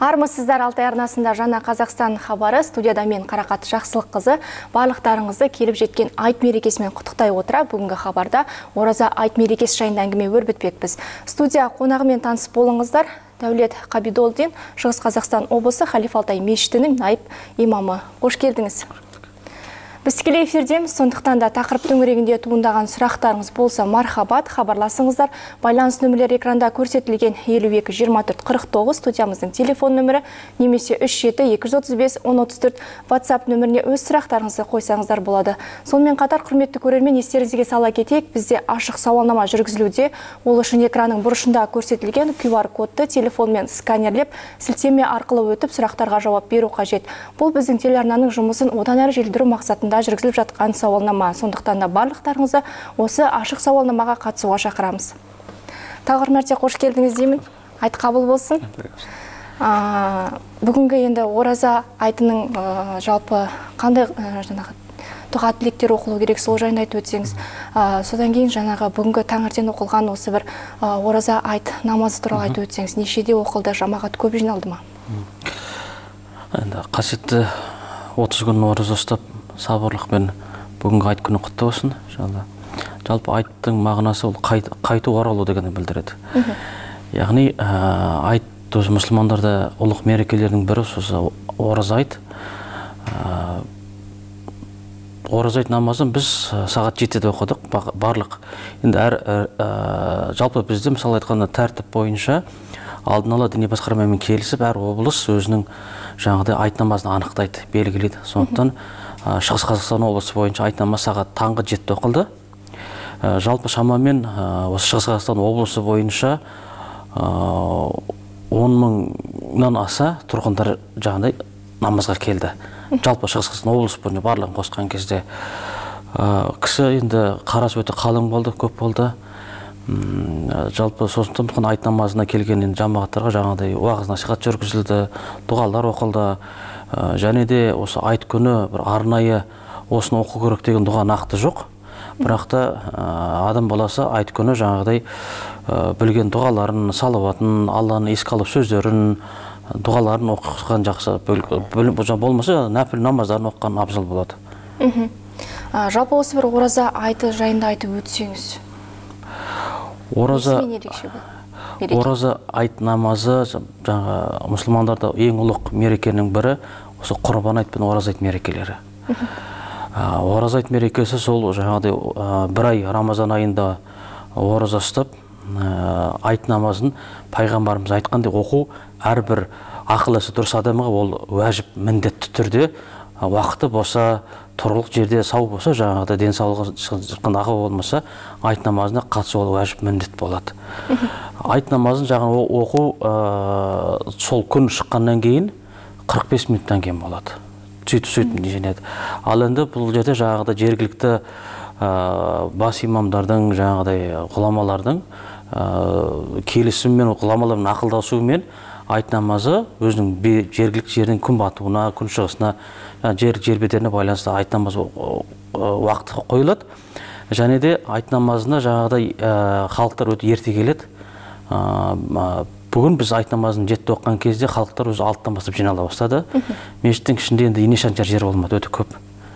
Армысыздар, Алтай арнасында жаңа Қазақстан хабары, студияда мен Қарақат Жақсылыққызы. Барлықтарыңызды келіп жеткен айт мерекесімен құттықтай отыра, бүгінгі хабарда ораза айт мерекесі жайында әңгіме өрбітпекпіз. Студия қонағымен танысып болыңыздар. Дәулет Қабидолдин, Шығыс Қазақстан облысы Халифа Алтай мешітінің найып имамы. Қош келдіңіз. Біз тікелей эфирдеміз, сондықтан да тақырып төңірегінде туындаған сұрақтарыңыз болса мархабат, хабарласыңыздар. Байланыс нөмірлері экранда көрсетілген 52-24-49 студиямыздың телефон нөмірі, немесе 37-235-1034 WhatsApp нөміріне өз сұрақтарыңызды қойсаңыздар болады. Сонымен қатар, құрметті көрермен, естеріңізге сала кетейік, бізде ашық сауалнама жүргізілуде. Ол үшін экранның бұрышында көрсетілген QR кодты телефонмен сканерлеп, сілтеме арқылы өтіп сұрақтарға жауап беру қажет. Бұл біздің телеарнаның жұмысын одан әрі желдіру мақсатында жүргізіліп жатқан сауалнама. Сондықтан да барлықтарыңызды осы ашық сауалнамаға қатысуға шақырамыз. Тағы бір мәрте қош келдіңіз деймін. Айт қабыл болсын. Бүгінгі енді ораза айтының жалпы қандай дұға тілектер оқылу керек, сол жайында айтып өтсеңіз. Содан кейін жаңағы бүгінгі таңертең оқылған осы бір ораза айт намазы туралы айтып өтсеңіз. Нешеде оқылды, жамағат көп жиналды ма? Енді қасиетті 30 күн ораза ұстап сабырлықпен бүгінгі айт күні құтты болсын. Жалпы айттың мағынасы ол қайту оралу дегенді білдіреді. Яғни айт мұсылмандарда ұлық мерекелердің бірі сосы ораза айт. Ораза айт намазын біз сағат 7-де оқыдық барлық. Енді жалпы бізде мысалы айтқанда тәртіп бойынша алдын ала діни басқармамен келісіп, әр облыс өзінің жаңағыдай айт намазын анықтайды, белгілейді. Сондықтан Шығыс Қазақстан облысы бойынша айт намазы сағат таңғы 7-де оқылды. Жалпы шамамен осы Шығыс Қазақстан облысы бойынша 10 мыңнан аса тұрғындар жаңағыдай намазға келді. Жалпы Шығыс Қазақстан облысы бойынша барлығын қосқан кезде кісі енді қарасы өте қалың болды, көп болды. Жалпы сосын айт намазына келген жамағаттарға жаңағыдай уағыз насихат жүргізілді, дұғалар оқылды. Және де осы айт күні бір арнайы осыны оқу керек деген дұға нақты жоқ. Бірақ та адам баласы айт күні жаңағыдай білген дұғаларын, салауатын, Алланы еске алып сөздерін, дұғаларын оқыған жақсы. Болмаса нәпіл намаздарын оқыған абзал болады. Жалпы осы бір ораза айты жайында айтып өтсеңіз. Ораза айт намазы жаңа мұсылмандарда ең ұлық мерекенің бірі осы құрбан айт пен ораза айт мерекелері. Ораза айт мерекесі сол жаңағыдай бір ай Рамазан айында ораза ұстап айт намазын пайғамбарымыз айтқандай оқу әрбір ақыл-есі дұрыс адамға ол уәжіп міндетті түрде уақыты болса, тұрғылық жерде сау болса, жаңағыдай денсаулығы шыққан ақы болмаса, айт намазына қатысу ол уәжіп міндет болады. Айт намазын жаңағы оқу сол күн шыққаннан кейін 45 минуттан кейін болады. Сөйтіп женеді. Ал енді бұл жерде жаңағыдай жергілікті бас имамдардың, жаңағыдай ғұламалардың келісіммен, ғұламалардың ақылдасуымен айт намазы өзінің жергілікті жердің күн батуына, күн шығысына, жер бедеріне байланысты айт намазы уақыты қойылады. Және де айт намазына жаңағыдай халықтар өте ерте келеді. Бүгін біз айт намазын 7-де оқыған кезде халықтар өзі 6-тан бастап жинала бастады. Мешіттің ішінде енді ине шаншар жер болмады, өте көп.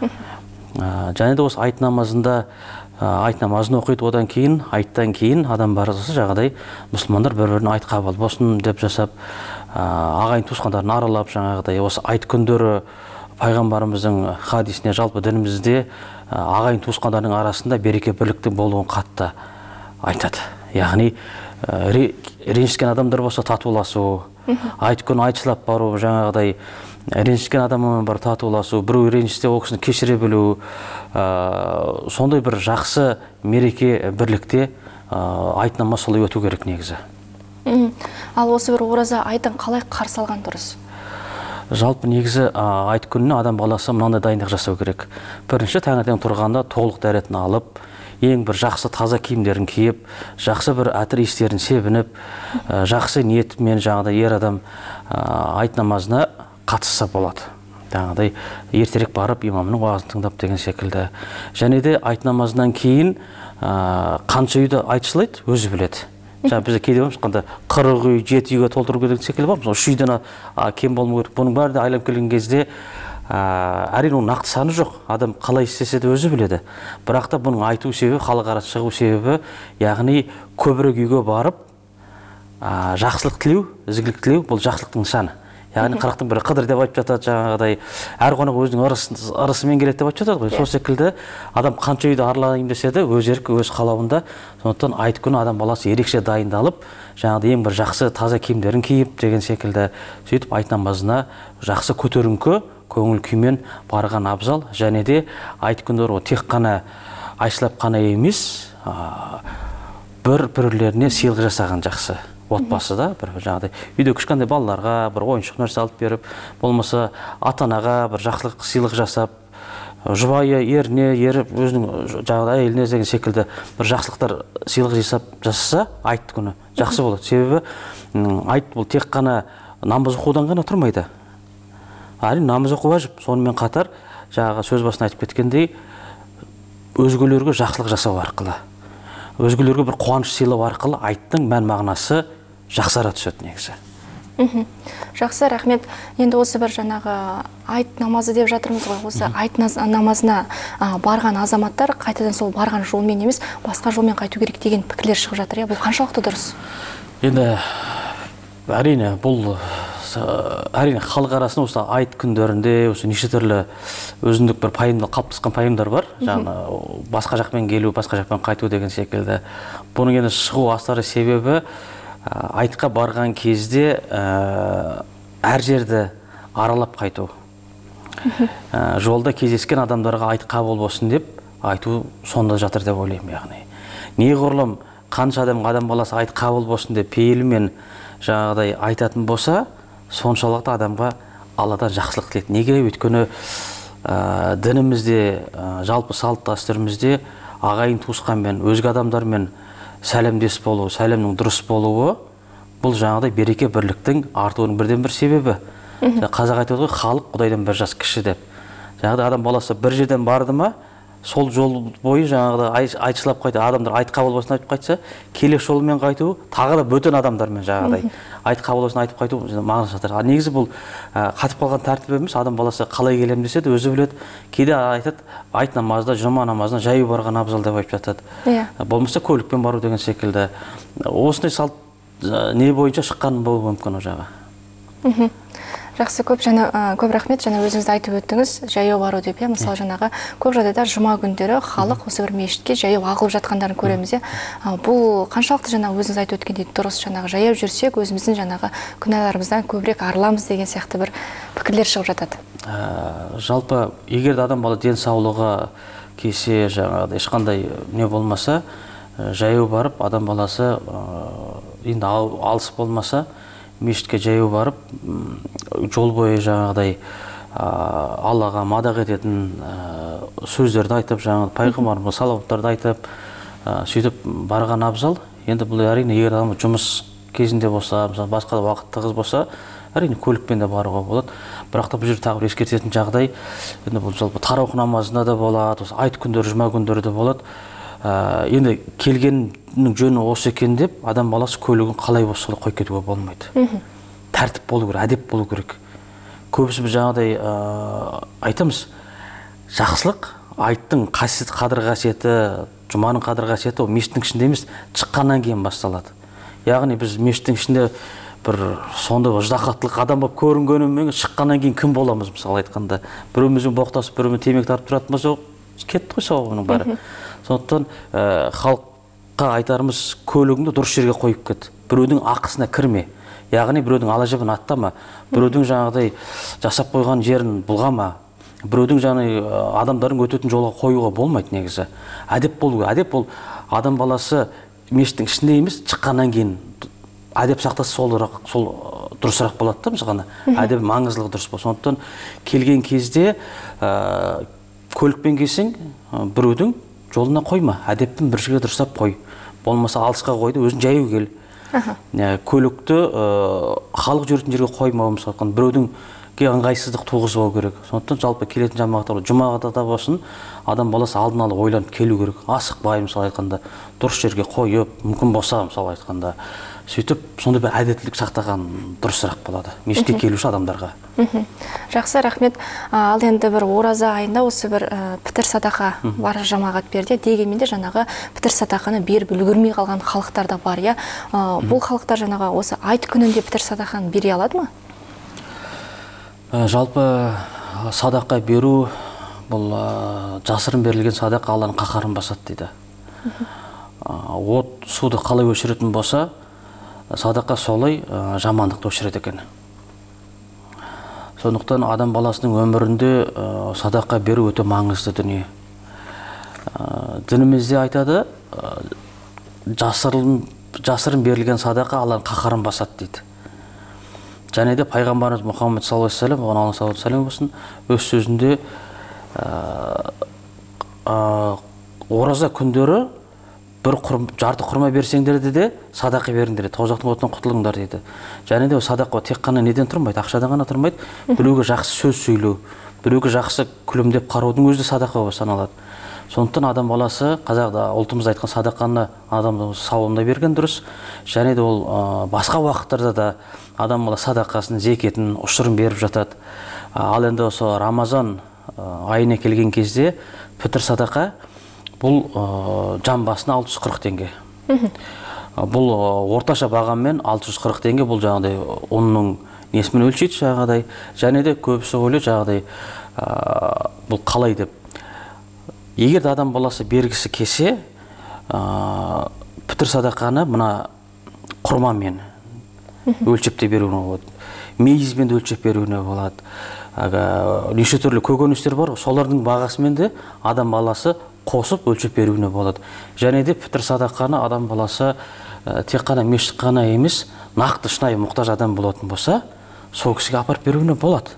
Және де осы айт намазында айт намазын оқиды, одан кейін, айттан кейін адам барысы жағадай мұсылмандар бір-біріне айт қабыл болсын деп жасап, ағайын туысқандарын аралап, жаңағыдай осы айт күндері пайғамбарымыздың хадисіне жалпы дінімізде ағайын туысқандардың арасында береке бірліктің болуын қатты айтады. Яғни ренжіскен адамдар болса татуласу, айт күн айтшылап бару, жаңағыдай ренжіскен адаммен бар татуласу, біреу ренжісте ол кісіні кешіре білу, сондай бір жақсы мереке бірлікте айт намаз солай өту керек негізі. Ал осы бір ораза айтын қалай қарсы алған дұрыс? Жалпы негізі айт күніне адам баласы мынандай дайындық жасау керек. Бірінші таңертең тұрғанда толық дәретін алып, ең бір жақсы таза киімдерін киіп, жақсы бір әтір иістерін себініп, жақсы ниетімен жаңағыдай ер адам айт намазына қатысса болады. Жаңағыдай ертерек барып имамның уағызын тыңдап деген секілді. Және де айт намазынан кейін қанша үйді айтшылайды, өзі біледі. Бізде кейде болмыз қанда 40 үй, 7 үйге толтыру керек секілді бар. 3 үйден кем болмау керек. Бұның бәрі де айланып келген кезде әрине оның нақты саны жоқ. Адам қалай істесе де өзі біледі. Бірақ та бұның айту себебі, халық арасына шығу себебі, яғни көбірек үйге барып жақсылық тілеу, ізгілік тілеу, бұл жақсылықтың нышаны. Яғни 40-тың бірі қыдыр деп айтып жатады, жаңағыдай әр қонақ өзінің ырысымен келеді деп айтып жатады ғой. Сол секілді адам қанша үйді аралайын десе де өз еркі, өз қалауында. Сондықтан айт күні адам баласы ерекше дайындалып, жаңағыдай ең бір жақсы таза киімдерін киіп деген секілді сөйтіп айт намазына жақсы көтеріңкі көңіл күймен барған абзал. Және де айт күндері тек қана айшылап қана емес, бір-бірлеріне сыйлық жасаған жақсы. Отбасыда бір жаңағыдай үйде кішкентай балаларға бір ойыншық нәрсе алып беріп, болмаса ата-анаға бір жақсылық сыйлық жасап, жұбайы еріне, ері өзінің жаңағыдай әйеліне деген секілді бір жақсылықтар сыйлық жасаса, айт күні жақсы болады. Себебі айт бұл тек қана намаз оқудан ғана тұрмайды. Әрине намаз оқу важып, сонымен қатар жаңағы сөз басына айтып кеткендей, өзгелерге жақсылық жасау арқылы, өзгелерге бір қуаныш сыйлау арқылы айттың мән мағынасы жақсара түседі негізі. Жақсы, рахмет. Енді осы бір жаңағы айт намазы деп жатырмыз ғой. Осы айт намазына барған азаматтар қайтадан сол барған жолмен емес, басқа жолмен қайту керек деген пікірлер шығып жатыр. Бұл қаншалықты дұрыс? Енді әрине бұл халық арасында осы айт күндерінде осы неше түрлі өзіндік бір пайымдар, қалыптасқан пайымдар бар. Жаңағы басқа жақпен келу, басқа жақпен қайту деген секілді. Бұның енді шығу астары себебі айтқа барған кезде әр жерді аралап қайту. Жолда кездескен адамдарға айт қабыл болсын деп айту сонда жатыр деп ойлаймын. Яғни неғұрлым қанша адам баласы айт қабыл болсын деп пейілімен жаңағыдай айтатын болса, соншалықты адамға Алладан жақсылық тілейді. Неге? Өйткені дінімізде, жалпы салт дәстүрімізде ағайын туысқанмен, өзге адамдармен сәлемдес болу, сәлемнің дұрыс болуы, бұл жаңағыдай береке бірліктің артуының бірден бір себебі. Қазақ айтады ғой, халық Құдайдан бір жас кіші деп. Жаңағыдай адам баласы бір жерден барды ма, сол жол бойы жаңағыдай айтшылап қайту, адамдар айт қабыл болсын айтып қайтса, келесі жолмен қайту, тағы да бөтен адамдармен жаңағыдай айт қабыл болсын айтып қайту маңызы жатыр. Негізі бұл қатып қалған тәртіп емес, адам баласы қалай келем десе де өзі біледі. Кейде айтады, айт намазда, жұма намазына жаяу барған абзал деп айтып жатады. Болмаса көлікпен бару деген секілді. Осындай салт не бойынша шыққан болуы мүмкін о жағы. Жақсы, көп рахмет. Жаңа өзіңізді айтып өттіңіз, жаяу бару деп. Мысалы жаңағы көп жағдайда жұма күндері халық осы бір мешітке жаяу ағылып жатқандарын көреміз. Бұл қаншалықты жаңа өзіңіз айтып өткендей дұрыс, жаңағы жаяу жүрсек, өзіміздің жаңағы күнәларымыздан көбірек арыламыз деген сияқты бір пікірлер шығып жатады. Жалпы егер адам бала денсаулығы кесе жаңағыдай ешқандай не болмаса, жаяу барып адам баласы енді алыс болмаса, мешітке жаяу барып, жол бойы жаңағыдай Аллаға мадақ ететін сөздерді айтып, жаңағы пайғамбарымызға салауаттарды айтып, сөйтіп барған абзал. Енді бұл әрине егер адам жұмыс кезінде болса, басқа да уақыт тығыз болса, әрине көлікпен де баруға болады. Бірақ та бұл жерде тағы бір ескертетін жағдай, енді бұл жалпы тараух намазында да болады, айт күндері, жұма күндері де болады. Енді келгеннің жөні осы екен деп, адам баласы көлігін қалай болса солай қойып кетуге болмайды. Тәртіп болу керек, әдеп болу керек. Көбісі біз жаңағыдай айтамыз, жақсылық айттың қадір қасиеті, жұманың қадір қасиеті ол мешіттің ішінде емес, шыққаннан кейін басталады. Яғни біз мешіттің ішінде бір сонда ыждахаттылық адам болып көрінгенмен шыққаннан кейін кім боламыз, мысалы айтқанда. Біреумізбен боқтасып, біреумен темекі тартып тұратын болса, кетті ғой сауабының бәрі. Сондықтан халыққа айтарымыз, көлігіңді дұрыс жерге қойып кет. Біреудің ақысына кірме. Яғни біреудің ала жібін аттама, біреудің жаңағыдай жасап қойған жерін бұлғама, біреудің жаңағы адамдардың өтетін жолға қоюға болмайды негізі. Әдеп болу. Әдеп ол адам баласы мешіттің ішінде емес, шыққаннан кейін әдеп сақтаса сол дұрысырақ болады да біз ғана. Әдеп маңыздылығы дұрыс бол. Сондықтан келген кезде көлікпен келсең, біреудің жолына қойма, әдеппен бір жерге дұрыстап қой. Болмаса алысқа қойды, өзің жаяу кел. Көлікті халық жүретін жерге қойма, мысалы біреудің ыңғайсыздық туғызбау керек. Сондықтан жалпы келетін жамағаттар жұмада да болсын, адам баласы алдын ала ойланып келу керек. Асықпай, мысалы айтқанда, дұрыс жерге қойып, мүмкін болса, мысалы айтқанда, сөйтіп сондай бір әдептілік сақтаған дұрысырақ болады мешітке келуші адамдарға. Жақсы, рахмет. Ал енді бір ораза айында осы бір пітір садақа бар жамағат берді. Дегенмен де жаңағы пітір садақаны беріп үлгермей қалған халықтар да бар, иә. Бұл халықтар жаңағы осы айт күнінде пітір садақаны бере алады ма? Жалпы садақа беру бұл жасырын берілген садақа Алланың қаһарын басады дейді. От суды қалай өшіретін болса, садақа солай жамандықты өшіреді екен. Сондықтан адам баласының өмірінде садақа беру өте маңызды дүние. Дінімізде айтады, жасырын берілген садақа Алланың қаһарын басады дейді. Және де пайғамбарымыз Мұхаммед саллаллаху алейхи ва саллям, оған Алла саллаллаху алейхи ва саллям болсын, өз сөзінде ораза күндері жарты құрма берсеңдер де садақа беріңдер, тозақтың отынан құтылыңдар дейді. Және де садақа тек қана неден тұрмайды, ақшадан ғана тұрмайды, біреуге жақсы сөз сөйлеу, біреуге жақсы күлімдеп қараудың өзі садақа болып саналады. Сондықтан адам баласы, қазақта ұлтымыз айтқан садақаны адамның сауабына берген дұрыс. Және де ол басқа уақыттарда да адам бала садақасын, зекетін, ұшырын беріп жатады. Ал енді осы Рамазан айына келген кезде пітір садақа бұл жан басына 640 теңге. Бұл орташа бағаммен 640 теңге, бұл жаңағыдай оның несімен өлшейді жаңағыдай. Және де көбісі ойлайды жаңағыдай бұл қалай деп. Егер де адам баласы бергісі келсе, пітір садақаны мына құрмамен өлшеп те беруіне болады. Мейізбен де өлшеп беруіне болады. Неше түрлі көкөністер бар, солардың бағасымен де адам баласы қосып өлшеп беруіне болады. Және де пітір садақаны адам баласы тек қана мешіт қана емес, нақты шынайы мұқтаж адам болатын болса, сол кісіге апарып беруіне болады.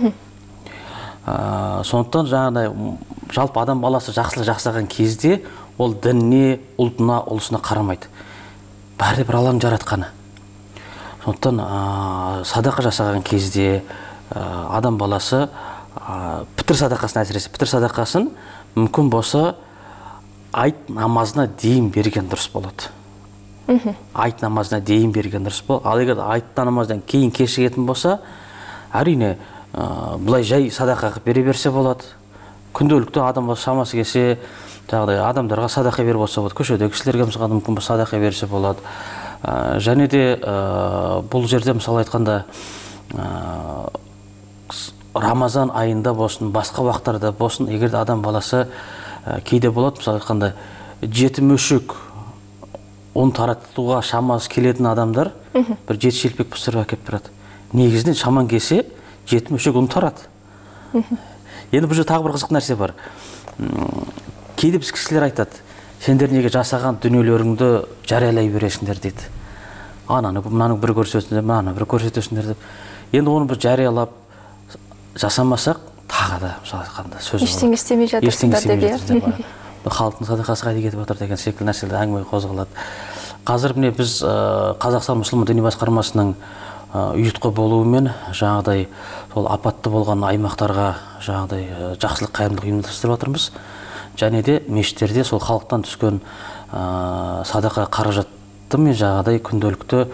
Сондықтан жаңағыдай жалпы адам баласы жақсылық жасаған кезде ол дініне, ұлтына, ұлысына қарамайды. Бәрі бір Алланың жаратқаны. Сондықтан садақа жасаған кезде адам баласы пітір садақасын, әсіресе пітір садақасын мүмкін болса айт намазына дейін берген дұрыс болады. Айт намазына дейін берген дұрыс болады. Ал егер айт намаздан кейін кешігетін болса, әрине бұлай жай садақа бере берсе болады. Күнделікті адам шамасы келсе, адамдарға садақа беріп болса болады. Көшеде кісілерге мүмкін садақа берсе болады. Және де бұл жерде мысалы айтқанда Рамазан айында болсын, басқа уақыттарда болсын, егер де адам баласы кейде болады, мысалы айтқанда жеті мөшек ұн таратуға шамасы келетін адамдар бір 7 шелпек пісіріп әкеліп тұрады. Негізінен шаман келсе 7 мөшек ұн тарады. Енді бұл жерде тағы бір қызық нәрсе бар. Кейде біз кісілер айтады, сендер неге жасаған дүниелеріңді жариялай бересіңдер дейді. Мынаны бір көрсетесіңдер, мынаны бір көрсетесіңдер деп. Енді оны бір жариялап жасамасақ, тағы да мысалы айтқанда сөз бар. Ештеңе істемей жатырсыңдар деп. Халықтың садақасы қайда кетіп жатыр деген секілді нәрселер әңгіме қозғалады. Қазір міне біз Қазақстан мұсылман діни басқармасының ұйытқы болуымен жаңағыдай сол апатты болған аймақтарға жаңағыдай жақсылық қайырымдылық ұйымдастырып жатырмыз. Және де мешіттерде сол халықтан түскен садақа қаражатты мен жаңағыдай күнделікті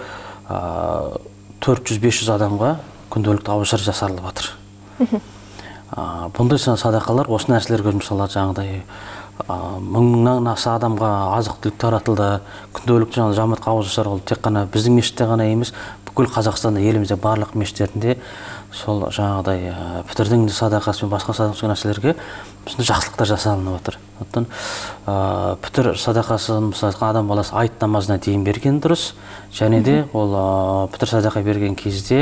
400-500 адамға күнделікті ауызашар жасалып жатыр. Бұндай садақалар осы нәрселерге жұмсалады. Жаңағыдай 1000-нан аса адамға азық-түлік таратылды. Күнделікті жамағатқа ауызашар ол тек қана біздің мешітте ғана емес, бүкіл Қазақстанда, елімізде барлық мешіттерінде сол жаңағыдай пітірдің садақасы мен басқа садақасы нәрселерге жақсылықтар жасалынып отыр. Сондықтан пітір садақасын адам баласы айт намазына дейін берген дұрыс. Және де ол пітір садақа берген кезде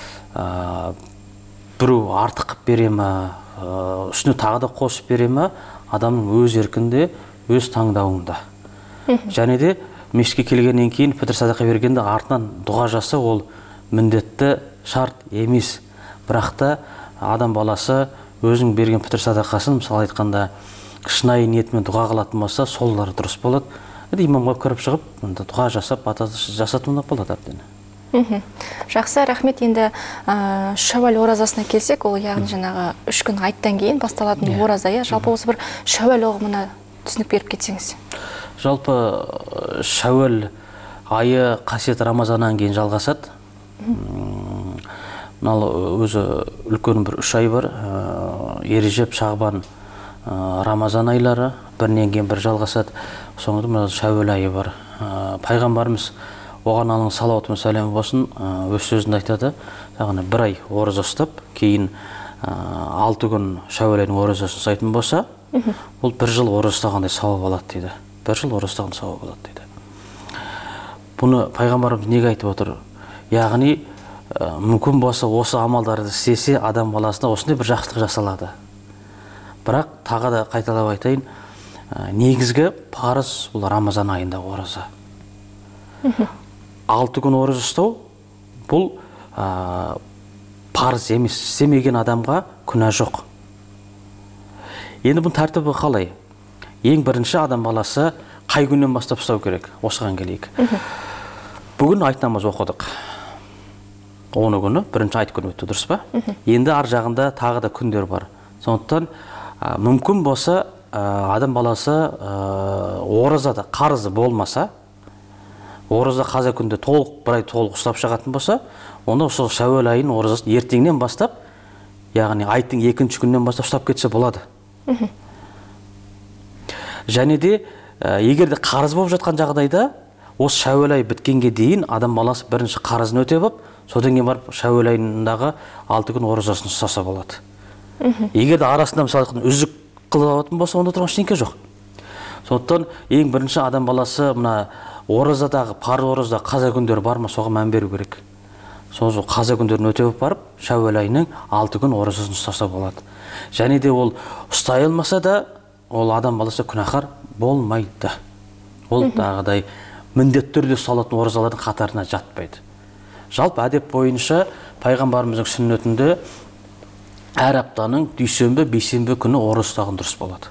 біреу артық бере ме, үстіне тағы да қосып бере ме, адамның өз еркінде, өз таңдауында. Және де мешітке келгеннен кейін пітір садақа бергенде артынан дұға жаса, ол міндетті шарт емес. Бірақ та адам баласы өзің берген пітір садақасын, мысалы айтқанда, шынайы ниетімен дұға қылатын болса, солары дұрыс болады. Имамға кіріп шығып, дұға жасап, бата жасатуына болады әбден. Жақсы, рахмет. Енді шәуәл оразасына келсек, ол яғни жаңағы 3 күн айттан кейін басталатын ораза. Жалпы осы бір шәуәл ұғымына түсінік беріп кетсеңіз. Жалпы шәуәл айы қасиет Рамазаннан кейін жалғасады. Өзі үлкен бір 3 ай бар. Ережеп, Шағбан, Рамазан айлары бірінен кейін бір жалғасады. Соңында шәуәл айы бар. Пайғамбарымыз оған алың салауат пен сәлем болсын, өз сөзінде айтады, яғни 1 ай ораза ұстап, кейін 6 күн шәуәл айының оразасын ұстайтын болса, бұл 1 жыл ораза ұстағандай сауап алады дейді. 1 жыл ораза ұстағандай сауап алады дейді. Бұны пайғамбарымыз неге айтып отыр? Яғни мүмкін болса осы амалдарды істесе, адам баласына осындай бір жақсылық жасалады. Бірақ тағы да қайталап айтайын, негізгі парыз бұл Рамазан айында ораза. 6 күн ораза ұстау бұл парыз емес, істемеген адамға күнә жоқ. Енді бұл тәртібі қалай? Ең бірінші адам баласы қай күннен бастап ұстау керек? Осыған келейік. Бүгін айт намаз оқыдық. 10 күні, бірінші айт күні өтті, дұрыс па? Енді ар жағында тағы да күндер бар. Сондықтан мүмкін болса адам баласы оразада қарызы болмаса, ораза қаза күнде бір ай толық ұстап шығатын болса, онда осы шәуәл айын оразасын ертеңнен бастап, яғни айттың 2-ші күннен бастап ұстап кетсе болады. Және де егер де қарыз болып жатқан жағдайда, осы шәуәл ай біткенге дейін адам баласы бірінші қарызын өтеп алып, содан кейін барып шәуәл айындағы 6 күн оразасын ұстаса болады. Егер де арасында мысалы үзік қылып алатын болса, онда тұрған ештеңе жоқ. Сондықтан ең бірінші адам баласы мына оразадағы, парыз оразада қаза күндер бар ма, соған мән беру керек. Сол қаза күндерін өтеп барып, шәуәл айының 6 күн оразасын ұстаса болады. Және де ол ұстай алмаса да, ол адам баласы күнәһар болмайды. Ол тағыдай міндетті түрде ұсталатын оразалардың қатарына жатпайды. Жалпы әдеп бойынша пайғамбарымыздың сүннетінде әр аптаның дүйсенбі, бейсенбі күні ораза ұстаған дұрыс болады.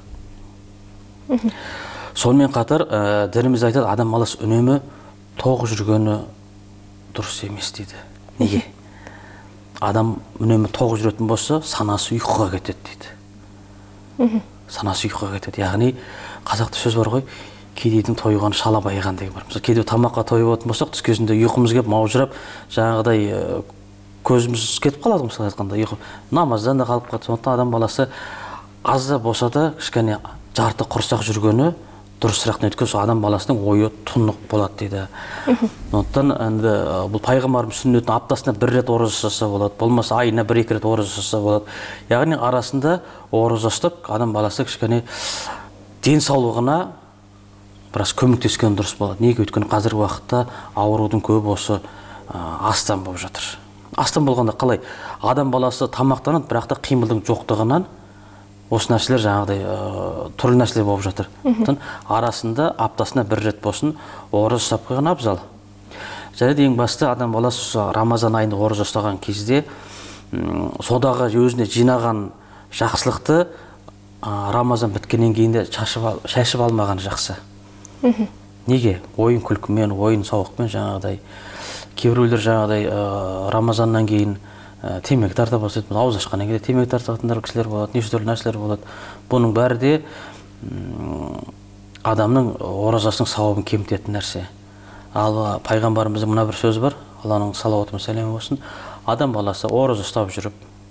Сонымен қатар дініміз айтады, адам баласы үнемі тоқ жүргені дұрыс емес дейді. Неге? Адам үнемі тоқ жүретін болса, санасы ұйқыға кетеді дейді. Санасы ұйқыға кетеді. Яғни қазақта сөз бар ғой, кедейдің тойған шала байыған деген бар. Кейде тамаққа тойып отын болсақ, түс кезінде ұйқымыз келіп маужырап, жаңағыдай көзіміз кетіп қалады, мысалы айтқанда, намаздан да қалып қалады. Сондықтан адам баласы аз да болса да кішкене жарты құрсақ жүргені дұрысырақ. Өйткені сол адам баласының ойы тұнық болады дейді. Сондықтан енді бұл пайғамбарымыз сүннетін аптасына 1 рет ораза ұстаса болады, болмаса айына 1-2 рет ораза ұстаса болады. Яғни арасында ораза ұстап, адам баласы кішкене денсаулығына біраз көмектескен дұрыс болады. Неге? Өйткені қазіргі уақытта аурудың көбі осы астан болып жатыр. Астан болғанда қалай? Адам баласы тамақтанады, бірақ та қимылдың жоқтығынан осы нәрселер жаңағыдай түрлі нәрселер болып жатыр. Арасында аптасына 1 рет болсын ораза ұстап қойған абзал. Және де ең басты адам баласы Рамазан айында ораза ұстаған кезде содағы өзіне жинаған жақсылықты Рамазан біткеннен кейін де шашып алмаған жақсы. Неге? Ойын күлкімен, ойын сауықпен жаңағыдай. Кейбіреулер жаңағыдай Рамазаннан кейін темекі тарта бастайды, ауыз ашқаннан кейін темекі тартатындар кісілер болады, неше түрлі нәрселер болады. Бұның бәрі де адамның оразасының сауабын кемітетін нәрсе. Ал пайғамбарымыздың мына бір сөзі бар, Алланың салауаты мен сәлемі болсын, адам баласы ораза ұстап жүріп,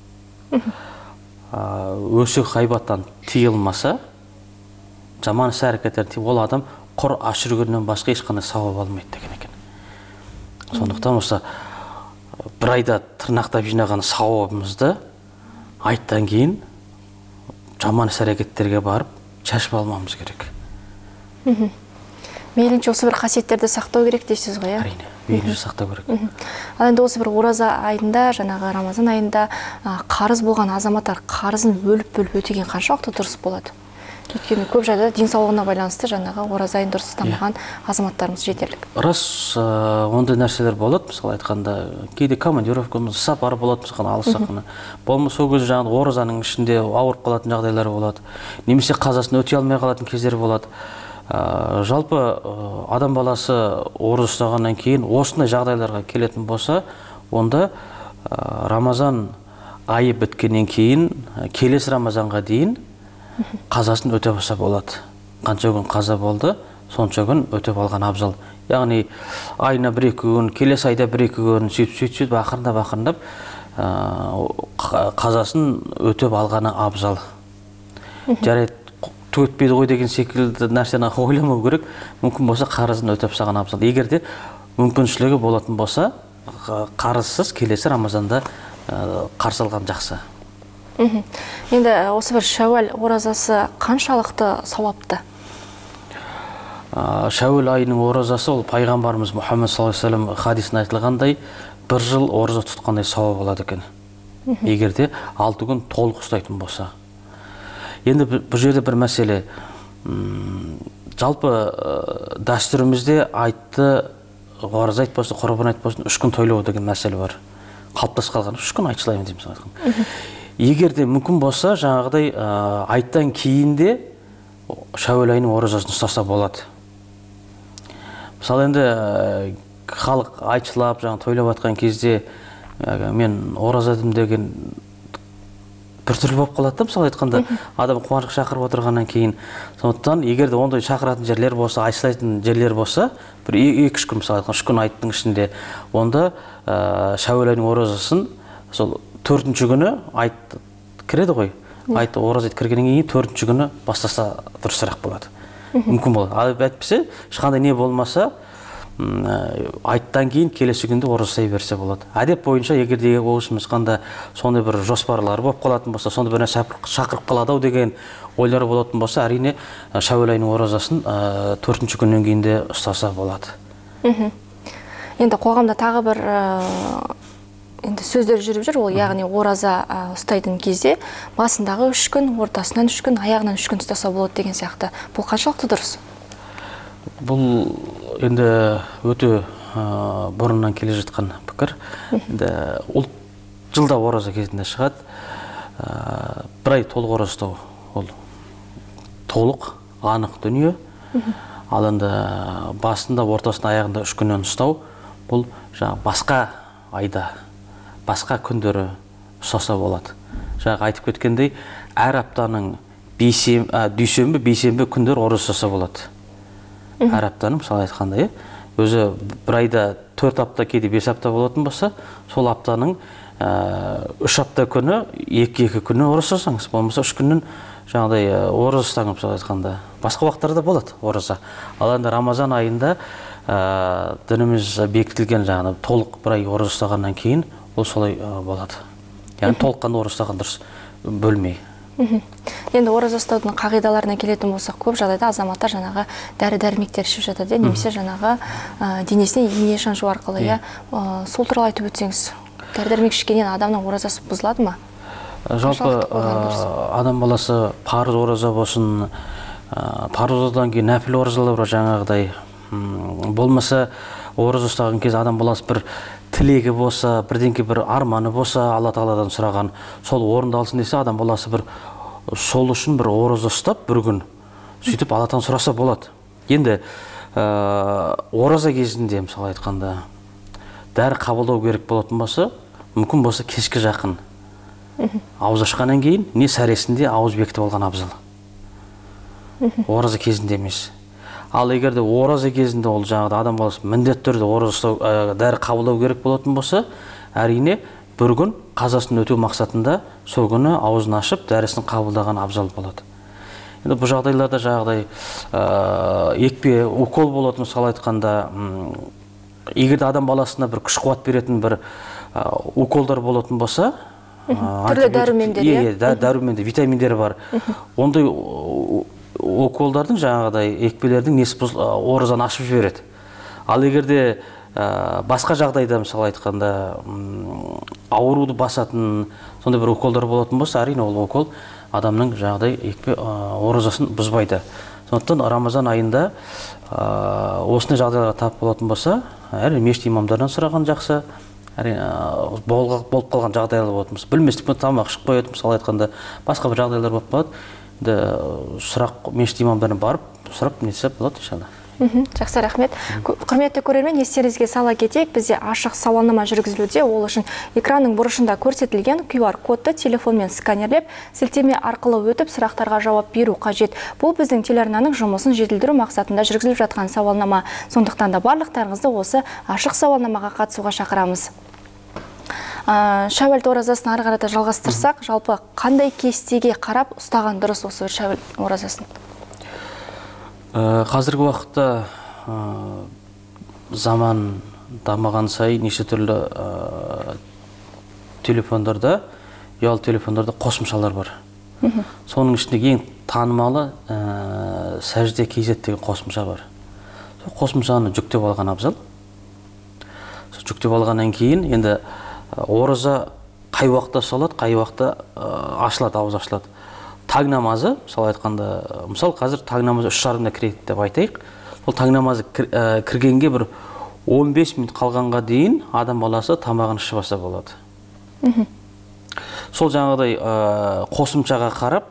өсек ғайбаттан тыйылмаса, жаман іс әрекеттерден ол адам құр аш жүргеннен басқа ешқандай сауап алмайды деген екен. Сондықтан осы 1 айда тырнақтап жинаған сауабымызды айттан кейін жаман іс әрекеттерге барып шашып алмамыз керек. Мейлінше осы бір қасиеттерді сақтау керек дейсіз ғой, Әрине, мейлінше сақтау керек. Ал енді осы бір ораза айында, жаңағы Рамазан айында қарыз болған азаматтар қарызын бөліп өтеген қаншалықты дұрыс болады? Өйткені көп жағдайда денсаулығына байланысты жаңағы ораза айын дұрыс ұстамаған азаматтарымыз жетерлік. Рас, ондай нәрселер болады, мысалы айтқанда, кейде командировкамыз, сапар болады, мысалы алыс жақына. Болмаса сол кезде жаңағы оразаның ішінде ауырып қалатын жағдайлар болады. Немесе қазасын өте алмай қалатын кездер болады. Жалпы адам баласы ораза ұстағаннан кейін осындай жағдайларға келетін болса, онда Рамазан айы біткеннен кейін келесі Рамазанға дейін қазасын өтеп алса болады. Қанша күн қаза болды, сонша күн өтеп алған абзал. Яғни айына 1-2 күн, келесі айда 1-2 күн, сөйтіп ақырындап қазасын өтеп алғаны абзал. Жарайды, өтпейді ғой деген секілді нәрсені ойламау керек. Мүмкін болса қарызын өтеп тастаған абзал. Егер де мүмкіншілігі болатын болса, қарызсыз келесі Рамазанда қарсы алған жақсы. Енді осы бір Шәуәл оразасы қаншалықты сауапты? Шәуәл айының оразасы ол пайғамбарымыз Мұхаммед саллаллаху алейхи ва саллям хадисінде айтылғандай 1 жыл ораза тұтқандай сауап болады екен. Егер де 6 күн толық ұстайтын болса. Енді бұл жерде бір мәселе, жалпы дәстүрімізде айтты, ораза айт болсын, құрбан айт болсын, 3 күн тойлау деген мәселе бар. Қалыптасып қалған 3 күн айтшылаймын дейміз. Егер де мүмкін болса, жаңағыдай айттан кейін де Шәуәл айының оразасын ұстаса болады. Мысалы енді халық айтшылап, тойлап жатқан кезде мен оразадым деген біртүрлі болып қалады да, мысалы айтқанда адам қуанышқа шақырып отырғаннан кейін. Сондықтан егер де ондай шақыратын жерлер болса, айтшылайтын жерлер болса, бір 2-3 күн, мысалы айтқан 3 күн айттың ішінде, онда Шәуәл айының оразасын сол 4-ші күні айт кіреді ғой. Айт ораза айт кіргеннен кейін 4-ші күні бастаса дұрысырақ болады. Мүмкін болады. Ал әйтпесе, ешқандай не болмаса, айттан кейін келесі күнде ораза берсе болады. Әдеп бойынша егер де осымыз қанда сондай бір жоспарлар болып қалатын болса, сондай бір нәрсе шақырып қалады деген ойлар болатын болса, әрине Шәуәл айының оразасын 4-ші күннен кейін де ұстаса болады. Енді қоғамда тағы бір сөздер жүріп жүр, ол яғни ораза ұстайтын кезде басындағы 3 күн, ортасынан 3 күн, аяғынан 3 күн ұстаса болады деген сияқты. Бұл қаншалықты дұрыс? Бұл енді өте бұрыннан келе жатқан пікір. Ол жылда ораза кезінде шығады. Бір ай толық ораза ұстау, ол толық, анық дүние. Ал енді басында, ортасында, аяғында 3 күннен ұстау, бұл басқа айда, басқа күндері ұстаса болады. Жаңағы айтып кеткендей, әр аптаның дүйсенбі, бейсенбі күндер ораза ұстаса болады. Әр аптаның, мысалы айтқандай, өзі бір айда 4 апта, кейде 5 апта болатын болса, сол аптаның 3 апта күні, 2 күні ораза ұстасаңыз, болмаса 3 күннен жаңағыдай ораза ұстаңыз, мысалы айтқанда. Басқа уақыттарда болады ораза. Ал енді Рамазан айында дініміз бекітілген жаңағы толық бір ай ораза ұстағаннан кейін ол солай болады. Яғни толыққанды ораза ұстаған дұрыс, бөлмей. Енді ораза ұстаудың қағидаларына келетін болсақ, көп жағдайда азаматтар жаңағы дәрі-дәрмектер ішіп жатады, немесе жаңағы денесіне ине шаншу арқылы, сол туралы айтып өтсеңіз, дәрі-дәрмек ішкеннен адамның оразасы бұзылады ма? Жалпы адам баласы парыз ораза болсын, парыз оразадан кейін нәпіл оразалар жаңағыдай болмаса, ораза ұстаған кезде адам баласы бір тілегі болса, бірдеңке бір арманы болса, Алла Тағаладан сұраған, сол орындалсын десе, адам баласы бір сол үшін бір ораза ұстап бір күн сөйтіп Алладан сұраса болады. Енді ораза кезінде, мысалы айтқанда, дәрі қабылдау керек болатын болса, мүмкін болса кешке жақын ауыз ашқаннан кейін не сәресінде ауыз бекітіп алған абзал. Ораза кезінде емес. Ал егер де ораза кезінде ол жаңағыда адам баласы міндетті түрде ораза ұстау, дәрі қабылдау керек болатын болса, әрине бір күн қазасын өтеу мақсатында сол күні аузын ашып дәрісін қабылдаған абзал болады. Енді бұл жағдайларда жаңағыдай екпе, укол болады, мысалы айтқанда, егер де адам баласына бір күш қуат беретін бір уколдар болатын болса, түрлі дәрумендер, витаминдері бар. Ондай уколдардың жаңағыдай екпелердің несі оразаны ашып жібереді. Ал егер де басқа жағдайда, мысалы айтқанда, ауруды басатын сондай бір уколдар болатын болса, әрине ол укол адамның жаңағыдай екпе оразасын бұзбайды. Сондықтан Рамазан айында осындай жағдайларға тап болатын болса, әрине мешіт имамдардан сұраған жақсы. Болып қалған жағдайлар болатын болса, білместікпен тамақ ішіп қояды, мысалы айтқанда, басқа бір жағдайлар болып қалады. сұрақ мешіт имамдарына барып сұрап нетсе болады иншалла. Жақсы, рахмет. Құрметті көрермен, естеріңізге сала кетейік, бізде ашық сауалнама жүргізілуде. Ол үшін экранның бұрышында көрсетілген QR кодты телефонмен сканерлеп, сілтеме арқылы өтіп, сұрақтарға жауап беру қажет. Бұл біздің телеарнаның жұмысын жетілдіру мақсатында жүргізіліп жатқан сауалнама. Сондықтан да барлықтарыңызды осы ашық сауалнамаға қатысуға шақырамыз. Шәуәл оразасын ары қарата жалғастырсақ, жалпы қандай кестеге қарап ұстаған дұрыс осы шәуәл оразасын? Қазіргі уақытта заман дамыған сай неше түрлі телефондарда, ұялы телефондарда қосымшалар бар. Соның ішінде ең танымалы сәжде KZ деген қосымша бар. Сол қосымшаны жүктеп алған абзал. Сол жүктеп алғаннан кейін енді ораза қай уақытта салады, қай уақытта ашылады, ауыз ашылады. Таң намазы, мысалы айтқанда, мысалы қазір таң намазы 3:30-да кіреді деп айтайық. Ол таң намазы кіргенге бір 15 минут қалғанға дейін адам баласы тамағын ішіп алса болады. Сол жаңағыдай қосымшаға қарап,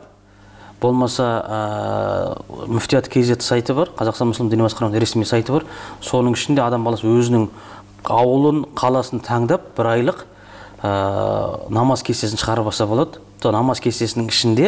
болмаса Мүфтият KZ сайты бар, Қазақстан Мұсылман діни басқармасының ресми сайты бар. Соның ішінде адам баласы өзінің ауылын, қаласын таңдап, бір айлық намаз кестесін шығарып алса болады. Намаз кестесінің ішінде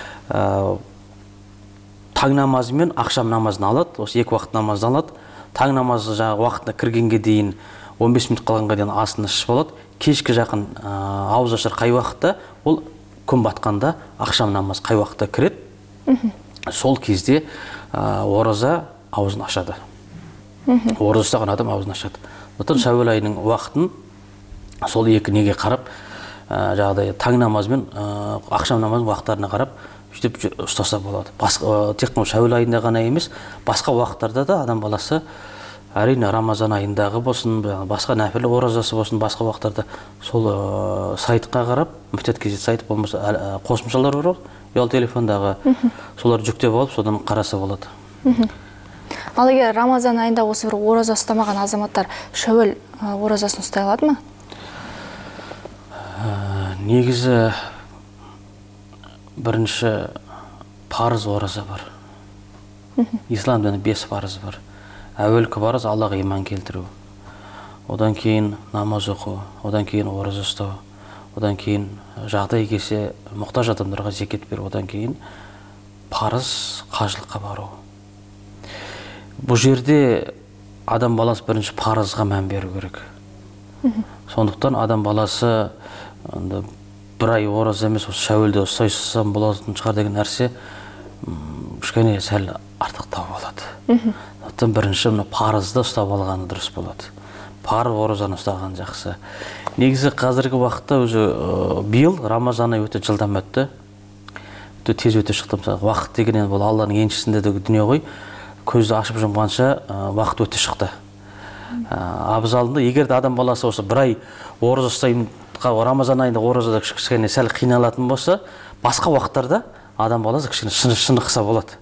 таң намазы мен ақшам намазын алады, осы екі уақыт намазды алады. Таң намазы жаңағы уақытына кіргенге дейін 15 минут қалғанға дейін асын ішіп алады. Кешкі жақын ауыз ашар қай уақытта, ол күн батқанда ақшам намаз қай уақытта кіреді. Сол кезде ораза аузын ашады. Ораза ұстаған адам аузын ашады. Шәуәл айының уақытын сол екі неге қарап, жаңағыдай таң намазы мен ақшам намазының уақыттарына қарап сөйтіп ұстаса болады. Тек қана шәуәл айында ғана емес, басқа уақыттарда да адам баласы, әрине Рамазан айындағы болсын, басқа нәпілі оразасы болсын, басқа уақыттарда сол сайтқа қарап, Мүфтият KZ сайты болмаса қосымшалар бар, ұялы телефондағы, солар жүктеп алып, содан қараса болады. Ал егер Рамазан айында осы бір ораза ұстамаған азаматтар шәуәл оразасын ұстай алады ма? Негізі бірінші парыз ораза бар. Ислам діні 5 парыз бар. Әуелгі парыз Аллаға иман келтіру. Одан кейін намаз оқу, одан кейін ораза ұстау, одан кейін жағдай келсе мұқтаж адамдарға зекет беру, одан кейін парыз қажылыққа бару. Бұл жерде адам баласы бірінші парызға мән беру керек. Сондықтан адам баласы бір ай ораза емес, шәуелде ұстайсам болатын шығар деген нәрсе кішкене сәл артықтау болады. Бірінші парызды ұстап алғаны дұрыс болады. Парыз оразаны ұстаған жақсы. Негізі қазіргі уақытта өзі биыл Рамазан айы өте жылдам өтті. Тез өте шықты. Уақыт деген бұл Алланың еншісінде де дүние ғой. Көзді ашып жұмғанша уақыт өте шықты. Абзалында егер де адам баласы осы бір ай ораза ұстаймын, Рамазан айында оразада кішкене сәл қиналатын болса, басқа уақыттарда адам баласы кішкене шынықса болады.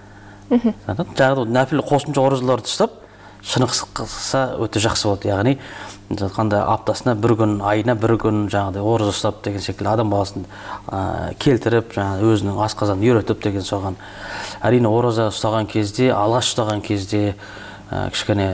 Жаңағы нәпіл қосымша оразаларды ұстап, шынықса өте жақсы болады. Яғни қандай аптасына бір күн, айына бір күн жаңағыдай ораза ұстап деген секілді адам баласын келтіріп, өзінің асқазанын үйретіп деген соған. Әрине ораза ұстаған кезде, алғаш ұстаған кезде кішкене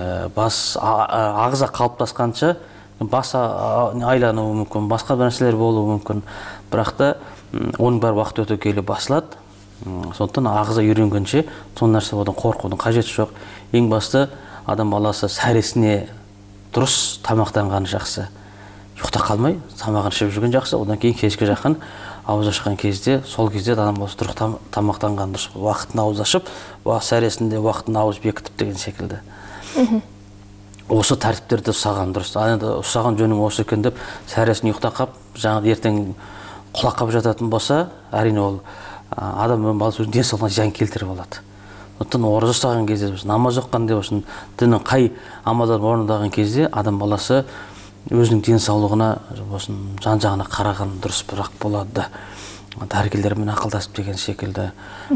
ағза қалыптасқанша бас айлануы мүмкін, басқа нәрселер болуы мүмкін. Бірақ та оның бәрі уақыт өте келе басылады. Сондықтан ағза үйренгенше сол нәрсе одан қорқудың қажеті жоқ. Ең басты адам баласы сәресіне дұрыс тамақтанғаны жақсы. Ұйықта қалмай, тамағын ішіп жүрген жақсы. Одан кейін кешке жақын ауыз ашқан кезде, сол кезде адам баласы дұрыс тамақтанған дұрыс. Уақытын ауыз ашып, сәресінде уақытын ауыз бекітіп деген секілді. Осы тәртіптерді ұстаған дұрыс. Ұстаған жөнің осы екен деп, сәресін ұйықта қап, жаңағы ертең құлаққа жататын болса, әрине ол адам баласы өзінің денсаулығына зиян келтіріп алады. Сондықтан ораза ұстаған кезде, намаз оқығанда болсын, діннің қай амалдарын орындаған кезде адам баласы өзінің денсаулығына жан-жағына қараған дұрыс бірақ болады. Дәрігерлермен ақылдасып деген секілді.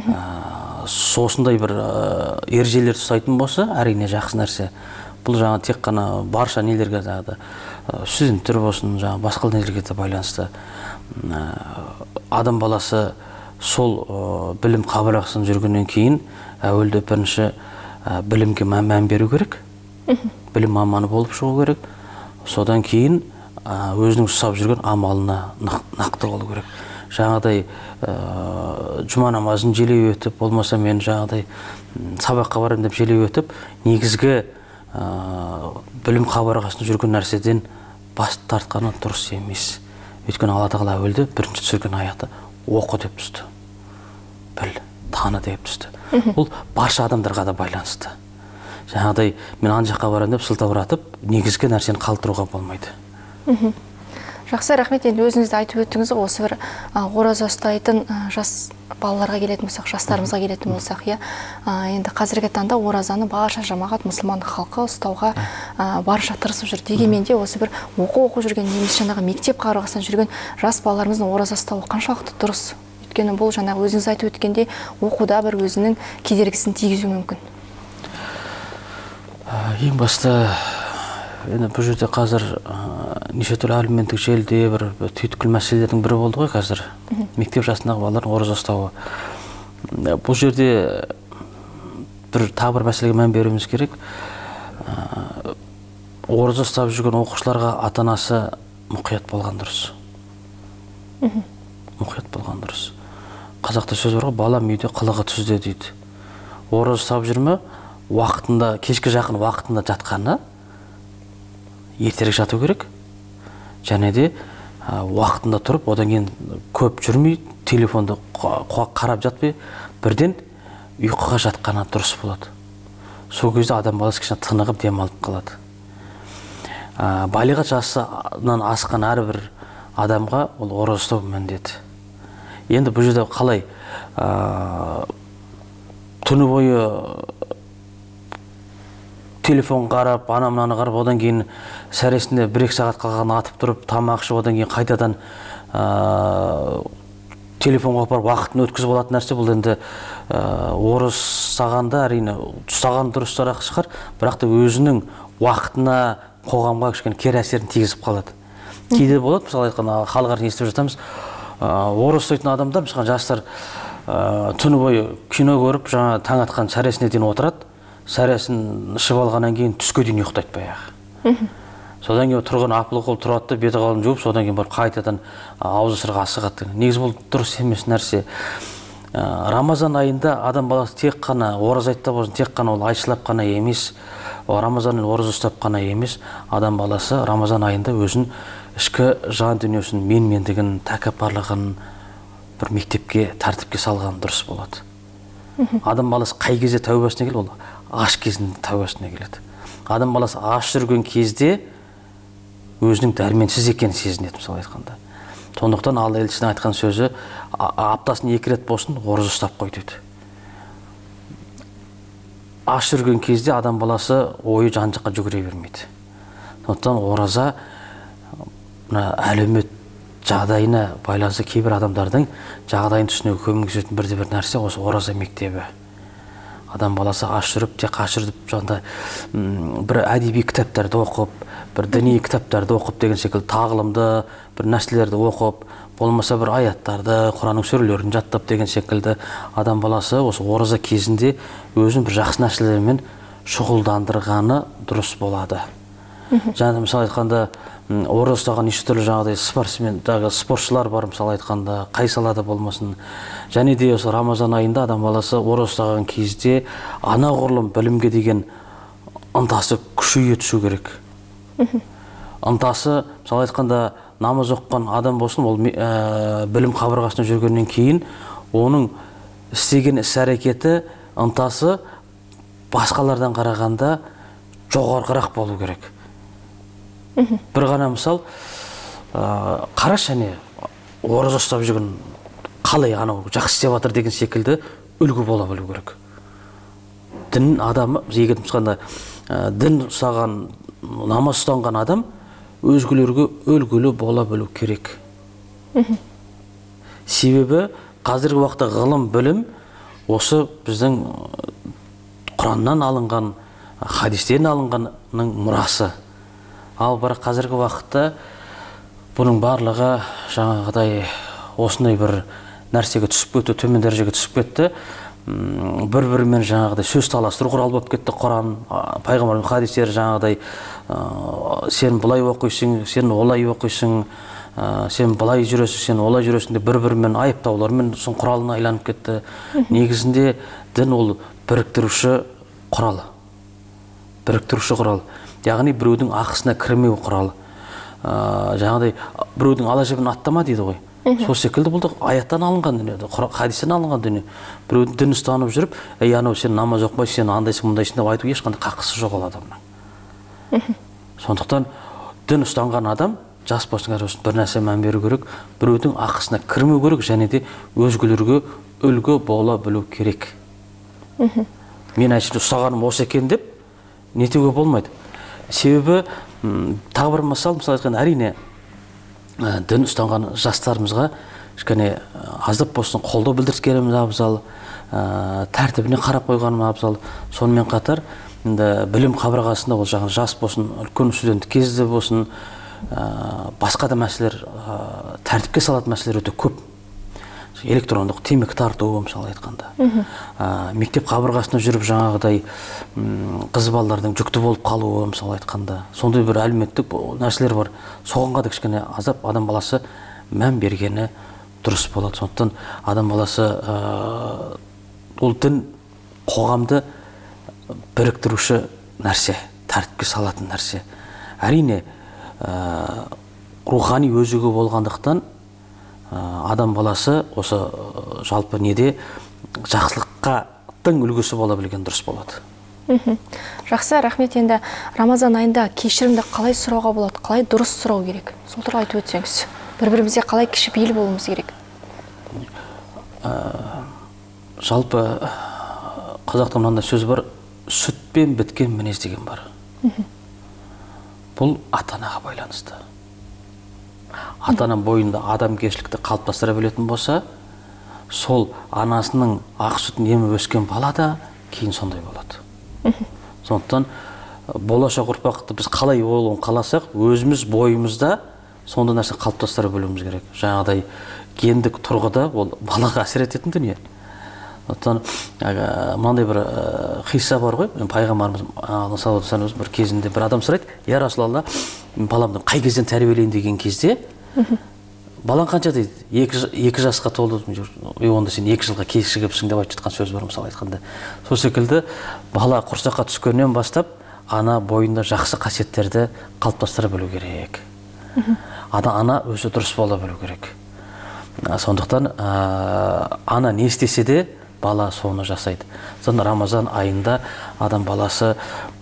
Осындай бір ережелерді ұстайтын болса, әрине жақсы нәрсе. Бұл жаңа тек қана барша нелерге, студенттер болсын, басқа нелерге де байланысты. Адам баласы сол білім қабырғасында жүргеннен кейін әуелде бірінші білімге мән беру керек. Білім маманы болып шығу керек. Содан кейін өзінің ұстап жүрген амалына нақты болу керек. Жаңағыдай жұма намазын желей өтіп, болмаса мен жаңағыдай сабаққа барамын деп желей өтіп, негізгі білім қабырғасында жүрген нәрседен бас тартқаны дұрыс емес. Өйткені Алла тағала әуелде бірінші түсірген аяты оқы деп түсті. Біл, таны деп түсті. Бұл барша адамдарға да байланысты. Жаңағыдай мен ана жаққа барамын деп сылтауратып, негізгі нәрсені қалдыруға болмайды. Жақсы, рахмет. Енді өзіңізді айтып өттіңіз, осы бір ораза ұстайтын жас балаларға келетін болсақ, жастарымызға келетін болсақ, енді қазіргі таңда оразаны барша жамағат мұсылман халқы ұстауға барша тырысып жүр. Дегенмен де осы бір оқу жүрген, немесе жаңағы мектеп қабырғасында жүрген жас балаларымыздың ораза ұстауы қаншалықты дұрыс? Өйткені бұл жаңағы өзіңіз айтып өткенде оқуда бір өзінің кедергісін тигізуі мүмкін. Ең басты енді бұл жерде қазір неше түрлі әлеуметтік желіде бір түйткіл мәселелердің бірі болды ғой қазір. Мектеп жасындағы балалардың ораза ұстауы. Бұл жерде тағы бір мәселеге мән беруіміз керек. Ораза ұстап жүрген оқушыларға ата-анасы мұқият болған дұрыс. Мұқият болған дұрыс. Қазақта сөз бар ғой, балам үйде қылығы түзде дейді. Ораза ұстап жүрме, уақытында, кешкі жақын уақытында жатқаны ертерек жату керек. Және де уақытында тұрып, одан кейін көп жүрмей, телефонды қарап жатпай, бірден ұйқыға жатқаны дұрыс болады. Сол кезде адам баласы кішкене тынығып демалып қалады. Балиғат жасынан асқан әрбір адамға ол ораза ұстау міндеті. Енді бұл жерде қалай түні бойы телефон қарап, ана-мынаны қарап, одан кейін сәресінде 1-2 сағат қалған атып тұрып, тамақ ішіп, одан кейін қайтадан телефонға апарып уақытын өткізіп алатын нәрсе. Бұл енді ораза ұстағанда әрине ұстаған дұрысырақ шығар, бірақ та өзінің уақытына, қоғамға кішкене кері әсерін тигізіп қалады. Кейде болады, мысалы айтқанда халық арасында естіп жатамыз, ораза ұстайтын адамдар, мысалы жастар түні бойы кино көріп, жаңа таң атқан сәресіне дейін отырады. Сәресін ішіп алғаннан кейін түске дейін ұйықтайды баяғы. Содан кейін тұрған апыл-ғұл тұрады да, беті қалын жуып, содан кейін барып қайтадан аузы сырға асығады. Негізі бұл дұрыс емес нәрсе. Рамазан айында адам баласы тек қана ораза айтта болсын, тек қана ол айшылап қана емес, Рамазанның ораза ұстап қана емес, адам баласы Рамазан айында өзін ішкі жан дүниесін, менмендігін, тәкаппарлығын бір мектепке, тәртіпке салған дұрыс болады. Адам баласы қай кезде тәубасына келеді, ол аш кезінде тәубасына келеді. Адам баласы аш жүрген кезде өзінің дәрменсіз екенін сезінеді, мысалы айтқанда. Сондықтан Алла елшісінің айтқан сөзі, аптасына 2 рет болсын ораза ұстап қой дейді. Аш жүрген кезде адам баласы ойы жан-жаққа жүгіре бермейді. Сондықтан ораза әлеумет жағдайына байланысты кейбір адамдардың жағдайын түсінуге көмектесетін бір нәрсе осы ораза мектебі. Адам баласы аш жүріп, тек аш жүріп, жаңағыдай бір әдеби кітаптарды оқып, бір діни кітаптарды оқып деген секілді тағылымды бір нәрселерді оқып, болмаса бір аяттарды, Құранның сүрелерін жаттап деген секілді адам баласы осы ораза кезінде өзін бір жақсы нәрселермен шұғылдандырғаны дұрыс болады. Және мысалы айтқанда ораза ұстаған неше түрлі жаңағыдай спортшылар бар, мысалы айтқанда қай салада болмасын. Және де осы Рамазан айында адам баласы ораза ұстаған кезде анағұрлым білімге деген ынтасы күшейе түсу керек. Ынтасы, мысалы айтқанда намаз оқыған адам болсын, ол білім қабырғасында жүргеннен кейін оның істеген іс-әрекеті, ынтасы басқалардан қарағанда жоғарғырақ болу керек. Бір ғана мысал, қараш және ораза ұстап жүрген қалай анау жақсы істеп жатыр деген секілді үлгі бола білу керек. Дін адамы, егер мысалда дін ұстаған, намаз ұстанған адам өзгелерге үлгілі бола білу керек. Себебі қазіргі уақытта ғылым, білім осы біздің Құраннан алынған, хадистерден алынғанның мұрасы. Ал бірақ қазіргі уақытта бұның барлығы жаңағыдай осындай бір нәрсеге түсіп кетті, төмен дәрежеге түсіп кетті. Бір-бірімен жаңағыдай сөз таластыру құралы болып кетті. Құран, пайғамбардың хадистері жаңағыдай сен былай оқисың, сен олай оқисың, сен былай жүресің, сен олай жүресің деп бір-бірімен айыптаулармен сон құралына айланып кетті. Негізінде дін ол біріктіруші құралы. Біріктіруші құрал. Яғни біреудің ақысына кірмеу құралы. Жаңағыдай біреудің ала жібін аттама дейді ғой. Сол секілді бұл да аяттан алынған дүние, хадистен алынған дүние. Біреудің дін ұстанып жүріп, "Ей, анау сен намаз оқымайсың, сен андайсың, мұндайсың" деп айту ешқандай қақысы жоқ ол адамның. Сондықтан дін ұстанған адам жас болсын, кәрі болсын, бір нәрсе мән беру керек, біреудің ақысына кірмеу керек, және де өзгелерге үлгі бола білу керек. Мен әшейін ұстағаным осы екен деп нетуге болмайды. Себебі тағы бір мысал айтқан, әрине дін ұстанған жастарымызға кішкене аздап болсын қолдау білдіргеніміз абзал, тәртібіне қарап қойғаным абзал. Сонымен қатар білім қабырғасында ол жағын жас болсын, үлкен студент кезде болсын, басқа да мәселелер, тәртіпке салатын мәселелер өте көп. Электрондық темекі тарту, мысалы айтқанда. Мектеп қабырғасында жүріп жаңағыдай қыз балалардың жүкті болып қалуы, мысалы айтқанда. Сондай бір әлеуметтік нәрселер бар. Соғанға да кішкене азап адам баласы мән бергені дұрыс болады. Сондықтан адам баласы ол дін қоғамды біріктіруші нәрсе, тәртіпке салатын нәрсе. Әрине рухани өзігі болғандықтан адам баласы осы жалпы неде жақсылыққа тың үлгісі бола білген дұрыс болады. Жақсы, рахмет. Енді Рамазан айында кешірімді қалай сұрауға болады, қалай дұрыс сұрау керек? Сол туралы айтып өтсеңіз. Бір-бірімізге қалай кішіпейіл болуымыз керек? Жалпы қазақта мынандай сөз бар, сүтпен біткен мінез деген бар. Бұл ата-анаға байланысты. Ата-ана бойында адамгершілікті қалыптастыра білетін болса, сол анасының ақ сүтін еміп өскен бала да кейін сондай болады. Сондықтан болашақ ұрпақты біз қалай болуын қаласақ, өзіміз бойымызда сондай нәрсе қалыптастыра білуіміз керек. Жаңағыдай гендік тұрғыда ол балаға әсер ететін дүние. Сондықтан мынандай бір қисса бар ғой, пайғамбарымыз бір кезінде бір адам сұрайды, "Я Расулалла, баламды қай кезден тәрбиелейін" деген кезде, балаң қанша дейді? 2 жасқа толды. Онда сен 2 жылға кешігіпсің деп айтып жатқан сөз бар, мысалы айтқанда. Сол секілді бала құрсаққа түскеннен бастап ана бойында жақсы қасиеттерді қалыптастыра білу керек. Ана өзі дұрыс бола білу керек. Сондықтан ана не істесе де бала соны жасайды. Сондықтан Рамазан айында адам баласы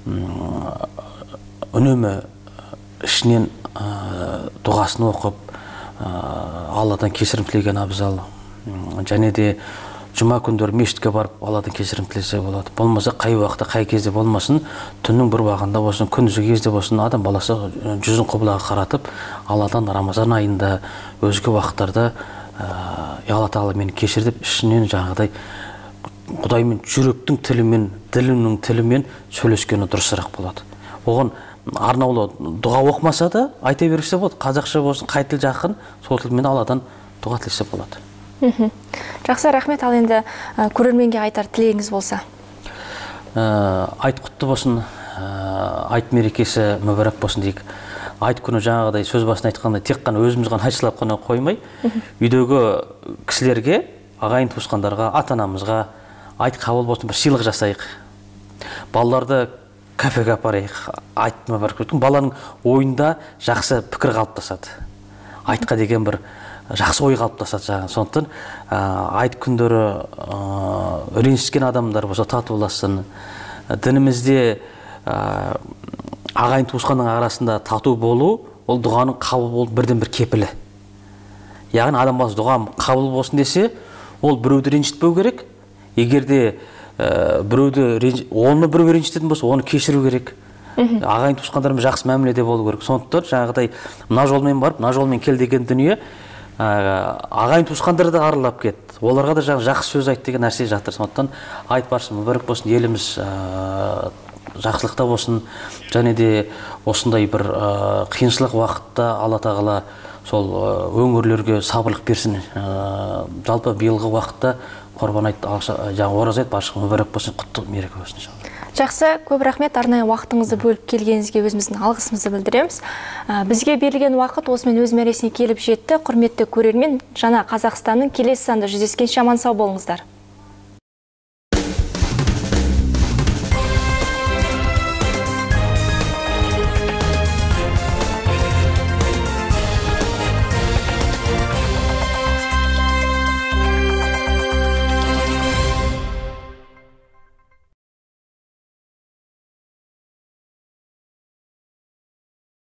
үнемі ішінен дұғасын оқып, Алладан кешірім тілеген абзал. Және де жұма күндері мешітке барып Алладан кешірім тілесе болады. Болмаса қай уақытта, қай кезде болмасын, түннің бір уақытында болсын, күндізгі кезде болсын, адам баласы жүзін құбылаға қаратып, Алладан Рамазан айында өзге уақыттарда Алла Тағала мені кешір деп ішінен жаңағыдай Құдаймен жүректің тілімен, ділінің тілімен сөйлескені дұрысырақ болады. Оған арнаулы дұға оқымаса да айта берсе болады. Қазақша болсын, қай тіл жақын, сол тілмен Алладан дұға тілесе болады. Жақсы, рахмет. Ал енді көрерменге айтар тілегіңіз болса? Айт құтты болсын, айт мерекесі мүбәрәк болсын дейік. Айт күні жаңағыдай сөз басын айтқанда тек қана өзіміз ғана айтшылап қана қоймай, үйдегі кісілерге, ағайын туысқандарға, ата-анамызға айт қабыл болсын, бір сыйлық жасайық. Балаларды кафеге апарайық, айт мүбәрәк болсын. Баланың ойында жақсы пікір қалыптасады. Айтқа деген бір жақсы ой қалыптасады. Сондықтан айт күндері ренжіскен адамдар болса татуласын. Дінімізде ағайын туысқанның арасында тату болу, ол дұғаның қабыл болу бірден бір кепілі. Яғни адам баласы дұғам қабыл болсын десе, ол біреуді ренжітпеу керек. Егерде оны біреу ренжітетін болса, оны кешіру керек. Ағайын туысқандармен жақсы мәміледе болу керек. Сондықтан жаңағыдай мына жолмен барып, мына жолмен кел деген дүние ағайын туысқандарды аралап кет. Оларға да жақсы сөз айт деген нәрсе жатыр. Сондықтан айт барсын, мүбәрәк болсын, еліміз жақсылықта болсын, және де осындай бір қиыншылық уақытта Алла тағала сол өңірлерге сабырлық берсін. Жалпы биылғы уақытта Құрбан айт, жаңа ораза айт баршаға мүбәрәк болсын, құтты мереке болсын иншалла. Жақсы, көп рахмет, арнайы уақытыңызды бөліп келгеніңізге өзіміздің алғысымызды білдіреміз. Бізге берілген уақыт осымен өз мәресіне келіп жетті. Құрметті көрермен, жаңа Қазақстанның келесі санында жүздескенше аман сау болыңыздар.